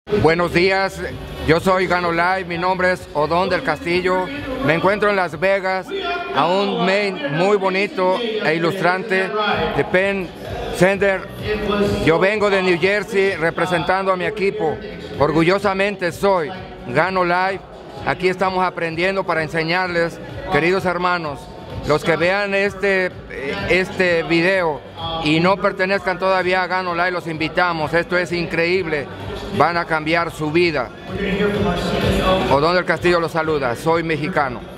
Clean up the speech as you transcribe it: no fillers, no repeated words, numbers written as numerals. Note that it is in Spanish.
Buenos días, yo soy Gano Live, mi nombre es Odón del Castillo, me encuentro en Las Vegas, a un main muy bonito e ilustrante de Penn Center. Yo vengo de New Jersey representando a mi equipo, orgullosamente soy Gano Live. Aquí estamos aprendiendo para enseñarles, queridos hermanos, los que vean este video y no pertenezcan todavía a Gano Live, los invitamos, esto es increíble, van a cambiar su vida. Odón del Castillo los saluda, soy mexicano.